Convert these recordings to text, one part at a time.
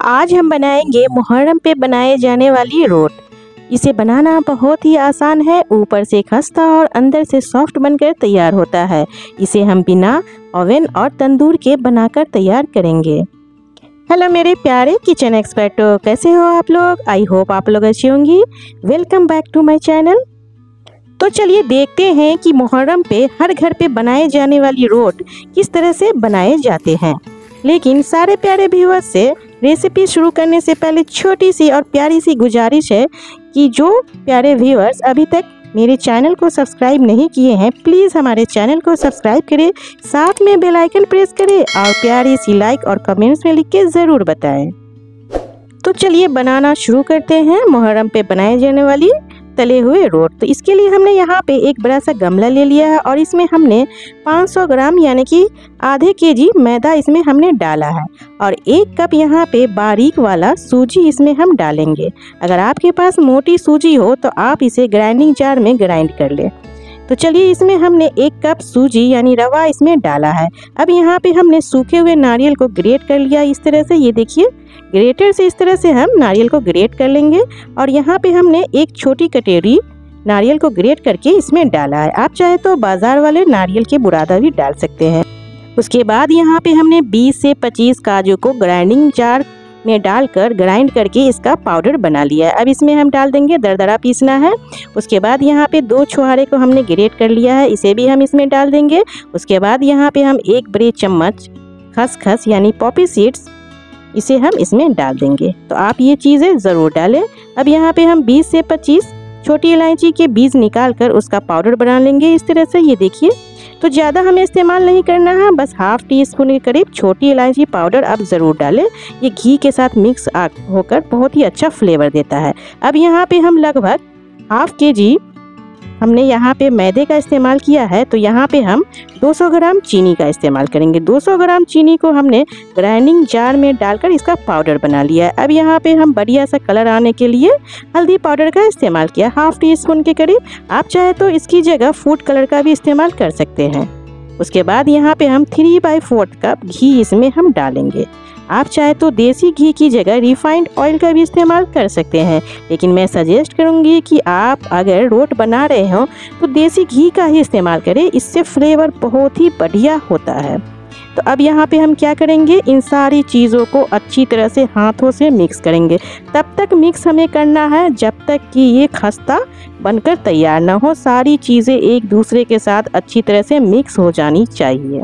आज हम बनाएंगे मुहर्रम पे बनाए जाने वाली रोट। इसे बनाना बहुत ही आसान है, ऊपर से खस्ता और अंदर से सॉफ्ट बनकर तैयार होता है। इसे हम बिना ओवन और तंदूर के बनाकर तैयार करेंगे। हेलो मेरे प्यारे किचन एक्सपर्टो, कैसे हो आप लोग? आई होप आप लोग अच्छी होंगी। Welcome back to my channel. तो चलिए देखते हैं कि मुहर्रम पे हर घर पे बनाए जाने वाली रोट किस तरह से बनाए जाते हैं। लेकिन सारे प्यारे व्यूअर्स से रेसिपी शुरू करने से पहले छोटी सी और प्यारी सी गुजारिश है कि जो प्यारे व्यूअर्स अभी तक मेरे चैनल को सब्सक्राइब नहीं किए हैं, प्लीज़ हमारे चैनल को सब्सक्राइब करें, साथ में बेल आइकन प्रेस करें और प्यारी सी लाइक और कमेंट्स में लिख के ज़रूर बताएं। तो चलिए बनाना शुरू करते हैं मुहर्रम पे बनाए जाने वाली तले हुए रोट। तो इसके लिए हमने यहाँ पे एक बड़ा सा गमला ले लिया है और इसमें हमने 500 ग्राम यानी कि आधे केजी मैदा इसमें हमने डाला है और 1 कप यहाँ पे बारीक वाला सूजी इसमें हम डालेंगे। अगर आपके पास मोटी सूजी हो तो आप इसे ग्राइंडिंग जार में ग्राइंड कर ले। तो चलिए इसमें हमने 1 कप सूजी यानी रवा इसमें डाला है। अब यहाँ पे हमने सूखे हुए नारियल को ग्रेट कर लिया इस तरह से, ये देखिए ग्रेटर से इस तरह से हम नारियल को ग्रेट कर लेंगे। और यहाँ पे हमने एक छोटी कटोरी नारियल को ग्रेट करके इसमें डाला है। आप चाहे तो बाजार वाले नारियल के बुरादा भी डाल सकते हैं। उसके बाद यहाँ पे हमने 20 से 25 काजू को ग्राइंडिंग जार में डालकर ग्राइंड करके इसका पाउडर बना लिया है। अब इसमें हम डाल देंगे, दरदरा पीसना है। उसके बाद यहाँ पे 2 छुहारे को हमने ग्रेट कर लिया है, इसे भी हम इसमें डाल देंगे। उसके बाद यहाँ पे हम 1 बड़े चम्मच खसखस यानी पॉपी सीड्स इसे हम इसमें डाल देंगे। तो आप ये चीज़ें ज़रूर डालें। अब यहाँ पे हम 20 से 25 छोटी इलायची के बीज निकाल कर उसका पाउडर बना लेंगे इस तरह से, ये देखिए। तो ज़्यादा हमें इस्तेमाल नहीं करना है, बस ½ टीस्पून के करीब छोटी इलायची पाउडर आप ज़रूर डालें। ये घी के साथ मिक्स होकर बहुत ही अच्छा फ्लेवर देता है। अब यहाँ पे हम लगभग ½ केजी हमने यहाँ पे मैदे का इस्तेमाल किया है, तो यहाँ पे हम 200 ग्राम चीनी का इस्तेमाल करेंगे। 200 ग्राम चीनी को हमने ग्राइंडिंग जार में डालकर इसका पाउडर बना लिया है। अब यहाँ पे हम बढ़िया सा कलर आने के लिए हल्दी पाउडर का इस्तेमाल किया ½ टीस्पून के करीब। आप चाहे तो इसकी जगह फूड कलर का भी इस्तेमाल कर सकते हैं। उसके बाद यहाँ पे हम 3/4 कप घी इसमें हम डालेंगे। आप चाहे तो देसी घी की जगह रिफाइंड ऑयल का भी इस्तेमाल कर सकते हैं, लेकिन मैं सजेस्ट करूंगी कि आप अगर रोट बना रहे हो तो देसी घी का ही इस्तेमाल करें, इससे फ्लेवर बहुत ही बढ़िया होता है। तो अब यहाँ पे हम क्या करेंगे, इन सारी चीज़ों को अच्छी तरह से हाथों से मिक्स करेंगे। तब तक मिक्स हमें करना है जब तक कि ये खस्ता बनकर तैयार ना हो। सारी चीज़ें एक दूसरे के साथ अच्छी तरह से मिक्स हो जानी चाहिए।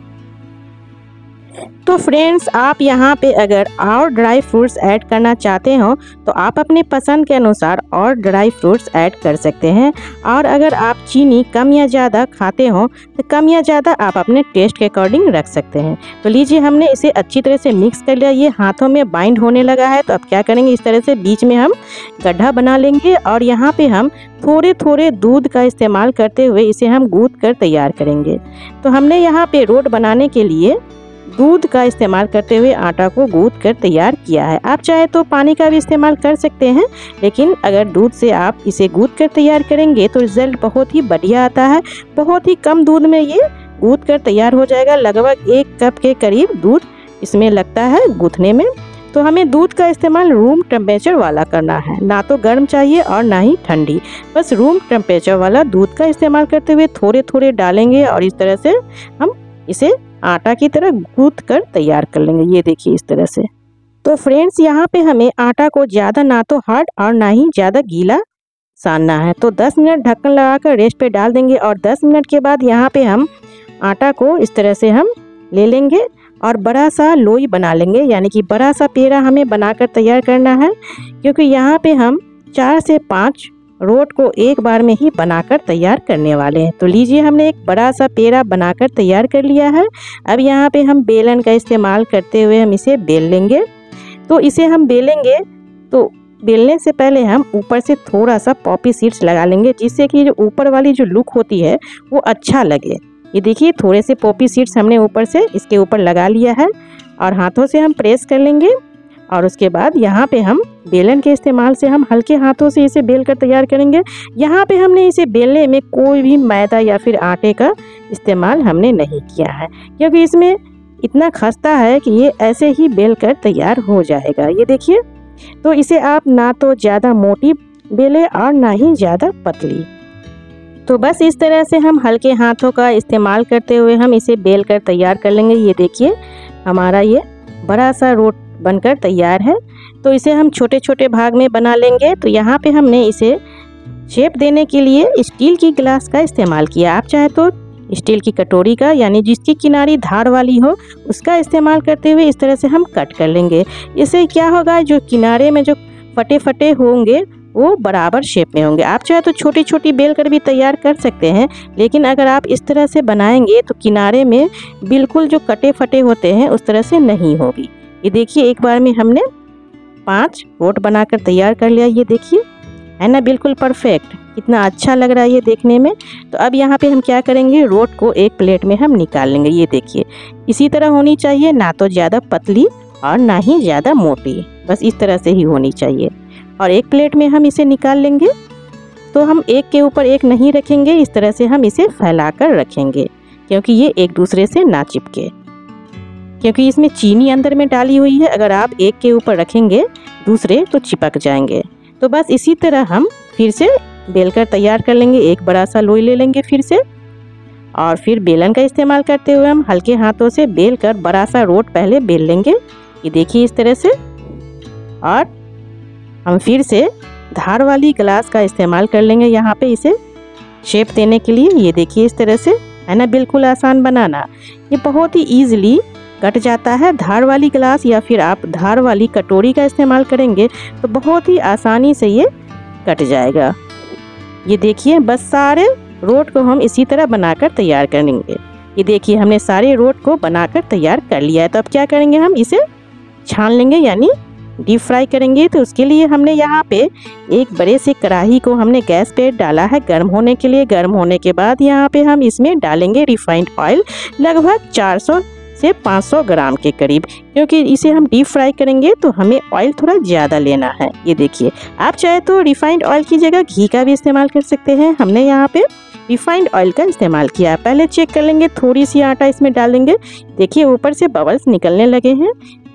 तो फ्रेंड्स, आप यहाँ पे अगर और ड्राई फ्रूट्स ऐड करना चाहते हो तो आप अपने पसंद के अनुसार और ड्राई फ्रूट्स ऐड कर सकते हैं। और अगर आप चीनी कम या ज़्यादा खाते हो तो कम या ज़्यादा आप अपने टेस्ट के अकॉर्डिंग रख सकते हैं। तो लीजिए हमने इसे अच्छी तरह से मिक्स कर लिया, ये हाथों में बाइंड होने लगा है। तो अब क्या करेंगे, इस तरह से बीच में हम गड्ढा बना लेंगे और यहाँ पे हम थोड़े थोड़े दूध का इस्तेमाल करते हुए इसे हम गूँथ कर तैयार करेंगे। तो हमने यहाँ पे रोट बनाने के लिए दूध का इस्तेमाल करते हुए आटा को गूँथ कर तैयार किया है। आप चाहे तो पानी का भी इस्तेमाल कर सकते हैं, लेकिन अगर दूध से आप इसे गूँथ कर तैयार करेंगे तो रिज़ल्ट बहुत ही बढ़िया आता है। बहुत ही कम दूध में ये गूँथ कर तैयार हो जाएगा। लगभग 1 कप के करीब दूध इसमें लगता है गूँथने में। तो हमें दूध का इस्तेमाल रूम टेम्परेचर वाला करना है, ना तो गर्म चाहिए और ना ही ठंडी, बस रूम टेम्परेचर वाला दूध का इस्तेमाल करते हुए थोड़े थोड़े डालेंगे और इस तरह से हम इसे आटा की तरह गूँथ कर तैयार कर लेंगे, ये देखिए इस तरह से। तो फ्रेंड्स, यहाँ पे हमें आटा को ज़्यादा ना तो हार्ड और ना ही ज़्यादा गीला सानना है। तो 10 मिनट ढक्कन लगाकर रेस्ट पे डाल देंगे और 10 मिनट के बाद यहाँ पे हम आटा को इस तरह से हम ले लेंगे और बड़ा सा लोई बना लेंगे, यानी कि बड़ा सा पेड़ा हमें बनाकर तैयार करना है, क्योंकि यहाँ पे हम 4 से 5 रोट को एक बार में ही बनाकर तैयार करने वाले हैं। तो लीजिए हमने एक बड़ा सा पेड़ा बनाकर तैयार कर लिया है। अब यहाँ पे हम बेलन का इस्तेमाल करते हुए हम इसे बेल लेंगे। तो इसे हम बेलेंगे तो बेलने से पहले हम ऊपर से थोड़ा सा पॉपी सीड्स लगा लेंगे, जिससे कि जो ऊपर वाली जो लुक होती है वो अच्छा लगे। ये देखिए थोड़े से पॉपी सीड्स हमने ऊपर से इसके ऊपर लगा लिया है और हाथों से हम प्रेस कर लेंगे। और उसके बाद यहाँ पे हम बेलन के इस्तेमाल से हम हल्के हाथों से इसे बेल कर तैयार करेंगे। यहाँ पे हमने इसे बेलने में कोई भी मैदा या फिर आटे का इस्तेमाल हमने नहीं किया है, क्योंकि इसमें इतना खस्ता है कि ये ऐसे ही बेल कर तैयार हो जाएगा। ये देखिए, तो इसे आप ना तो ज़्यादा मोटी बेले और ना ही ज़्यादा पतली। तो बस इस तरह से हम हल्के हाथों का इस्तेमाल करते हुए हम इसे बेल कर तैयार कर लेंगे। ये देखिए, हमारा ये बड़ा सा रोट बनकर तैयार है। तो इसे हम छोटे छोटे भाग में बना लेंगे। तो यहाँ पे हमने इसे शेप देने के लिए स्टील की गिलास का इस्तेमाल किया। आप चाहे तो स्टील की कटोरी का, यानी जिसकी किनारी धार वाली हो, उसका इस्तेमाल करते हुए इस तरह से हम कट कर लेंगे। इससे क्या होगा, जो किनारे में जो फटे फटे होंगे वो बराबर शेप में होंगे। आप चाहे तो छोटी छोटी बेल कर भी तैयार कर सकते हैं, लेकिन अगर आप इस तरह से बनाएंगे तो किनारे में बिल्कुल जो कटे फटे होते हैं उस तरह से नहीं होगी। ये देखिए, एक बार में हमने 5 रोट बनाकर तैयार कर लिया। ये देखिए, है ना, बिल्कुल परफेक्ट, कितना अच्छा लग रहा है ये देखने में। तो अब यहाँ पे हम क्या करेंगे, रोट को एक प्लेट में हम निकाल लेंगे। ये देखिए, इसी तरह होनी चाहिए, ना तो ज़्यादा पतली और ना ही ज़्यादा मोटी, बस इस तरह से ही होनी चाहिए। और एक प्लेट में हम इसे निकाल लेंगे। तो हम एक के ऊपर एक नहीं रखेंगे, इस तरह से हम इसे फैलाकर रखेंगे, क्योंकि ये एक दूसरे से ना चिपके, क्योंकि इसमें चीनी अंदर में डाली हुई है। अगर आप एक के ऊपर रखेंगे दूसरे तो चिपक जाएंगे। तो बस इसी तरह हम फिर से बेलकर तैयार कर लेंगे। एक बड़ा सा लोई ले लेंगे फिर से, और फिर बेलन का इस्तेमाल करते हुए हम हल्के हाथों से बेल कर बड़ा सा रोट पहले बेल लेंगे। ये देखिए, इस तरह से। और हम फिर से धार वाली गिलास का इस्तेमाल कर लेंगे यहाँ पे इसे शेप देने के लिए। ये देखिए, इस तरह से, है ना, बिल्कुल आसान बनाना। ये बहुत ही ईजिली कट जाता है। धार वाली गिलास या फिर आप धार वाली कटोरी का इस्तेमाल करेंगे तो बहुत ही आसानी से ये कट जाएगा। ये देखिए, बस सारे रोट को हम इसी तरह बनाकर तैयार करेंगे। ये देखिए, हमने सारे रोट को बनाकर तैयार कर लिया है। तो अब क्या करेंगे, हम इसे छान लेंगे, यानी डीप फ्राई करेंगे। तो उसके लिए हमने यहाँ पे एक बड़े से कढ़ाई को हमने गैस पे डाला है गर्म होने के लिए। गर्म होने के बाद यहाँ पे हम इसमें डालेंगे रिफाइंड ऑयल, लगभग 400 से 500 ग्राम के करीब, क्योंकि इसे हम डीप फ्राई करेंगे तो हमें ऑयल थोड़ा ज़्यादा लेना है। ये देखिए, आप चाहे तो रिफाइंड ऑयल की जगह घी का भी इस्तेमाल कर सकते हैं। हमने यहाँ पे रिफाइंड ऑयल का इस्तेमाल किया। पहले चेक कर लेंगे, थोड़ी सी आटा इसमें डाल देंगे। देखिए, ऊपर से बबल्स निकलने लगे हैं।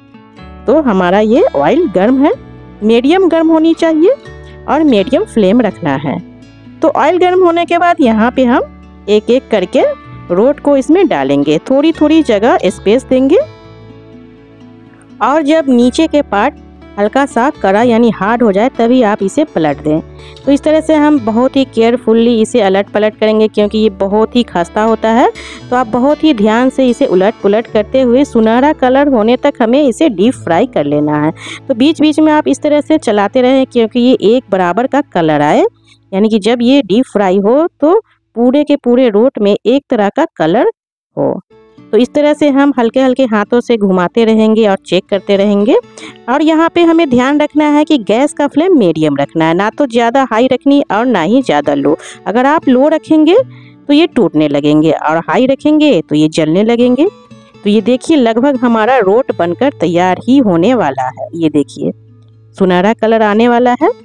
तो हमारा ये ऑयल गर्म है, मीडियम गर्म होनी चाहिए और मीडियम फ्लेम रखना है। तो ऑयल गर्म होने के बाद यहाँ पे हम एक एक करके रोट को इसमें डालेंगे, थोड़ी थोड़ी जगह स्पेस देंगे। और जब नीचे के पार्ट हल्का सा कड़ा यानी हार्ड हो जाए तभी आप इसे पलट दें। तो इस तरह से हम बहुत ही केयरफुल्ली इसे अलट पलट करेंगे, क्योंकि ये बहुत ही खस्ता होता है। तो आप बहुत ही ध्यान से इसे उलट पुलट करते हुए सुनहरा कलर होने तक हमें इसे डीप फ्राई कर लेना है। तो बीच बीच में आप इस तरह से चलाते रहें, क्योंकि ये एक बराबर का कलर आए, यानी कि जब ये डीप फ्राई हो तो पूरे के पूरे रोट में एक तरह का कलर हो। तो इस तरह से हम हल्के हल्के हाथों से घुमाते रहेंगे और चेक करते रहेंगे। और यहाँ पे हमें ध्यान रखना है कि गैस का फ्लेम मीडियम रखना है, ना तो ज़्यादा हाई रखनी और ना ही ज़्यादा लो। अगर आप लो रखेंगे तो ये टूटने लगेंगे और हाई रखेंगे तो ये जलने लगेंगे। तो ये देखिए, लगभग हमारा रोट बनकर तैयार ही होने वाला है। ये देखिए, सुनहरा कलर आने वाला है।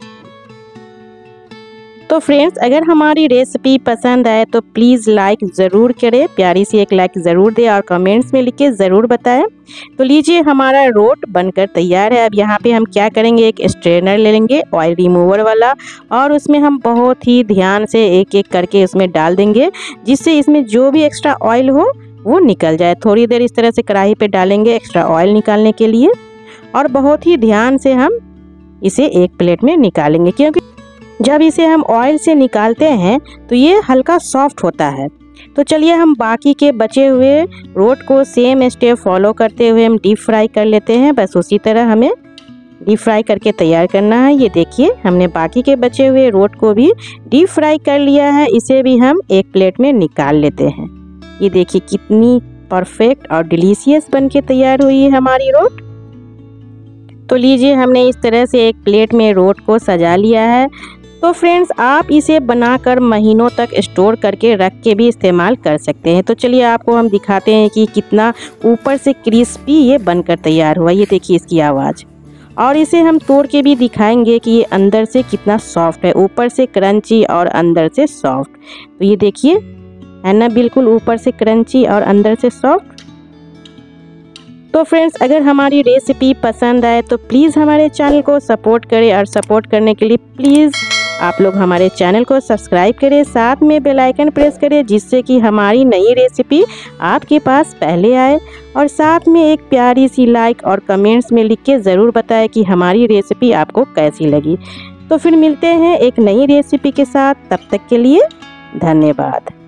तो फ्रेंड्स, अगर हमारी रेसिपी पसंद आए तो प्लीज़ लाइक ज़रूर करें, प्यारी सी एक लाइक ज़रूर दें और कमेंट्स में लिख के ज़रूर बताएं। तो लीजिए, हमारा रोट बनकर तैयार है। अब यहाँ पे हम क्या करेंगे, एक स्ट्रेनर ले लेंगे ऑयल रिमूवर वाला, और उसमें हम बहुत ही ध्यान से एक एक करके उसमें डाल देंगे, जिससे इसमें जो भी एक्स्ट्रा ऑयल हो वो निकल जाए। थोड़ी देर इस तरह से कढ़ाई पे डालेंगे एक्स्ट्रा ऑयल निकालने के लिए, और बहुत ही ध्यान से हम इसे एक प्लेट में निकालेंगे, क्योंकि जब इसे हम ऑयल से निकालते हैं तो ये हल्का सॉफ्ट होता है। तो चलिए, हम बाकी के बचे हुए रोट को सेम स्टेप फॉलो करते हुए हम डीप फ्राई कर लेते हैं। बस उसी तरह हमें डीप फ्राई करके तैयार करना है। ये देखिए, हमने बाकी के बचे हुए रोट को भी डीप फ्राई कर लिया है। इसे भी हम एक प्लेट में निकाल लेते हैं। ये देखिए, कितनी परफेक्ट और डिलीशियस बनके तैयार हुई है हमारी रोट। तो लीजिए, हमने इस तरह से एक प्लेट में रोट को सजा लिया है। तो फ्रेंड्स, आप इसे बनाकर महीनों तक स्टोर करके रख के भी इस्तेमाल कर सकते हैं। तो चलिए, आपको हम दिखाते हैं कि कितना ऊपर से क्रिस्पी ये बनकर तैयार हुआ। ये देखिए इसकी आवाज़, और इसे हम तोड़ के भी दिखाएंगे कि ये अंदर से कितना सॉफ्ट है, ऊपर से क्रंची और अंदर से सॉफ्ट। तो ये देखिए, है ना, बिल्कुल ऊपर से क्रंची और अंदर से सॉफ्ट। तो फ्रेंड्स, अगर हमारी रेसिपी पसंद आए तो प्लीज़ हमारे चैनल को सपोर्ट करें, और सपोर्ट करने के लिए प्लीज़ आप लोग हमारे चैनल को सब्सक्राइब करें, साथ में बेल आइकन प्रेस करें, जिससे कि हमारी नई रेसिपी आपके पास पहले आए। और साथ में एक प्यारी सी लाइक और कमेंट्स में लिख के ज़रूर बताएं कि हमारी रेसिपी आपको कैसी लगी। तो फिर मिलते हैं एक नई रेसिपी के साथ, तब तक के लिए धन्यवाद।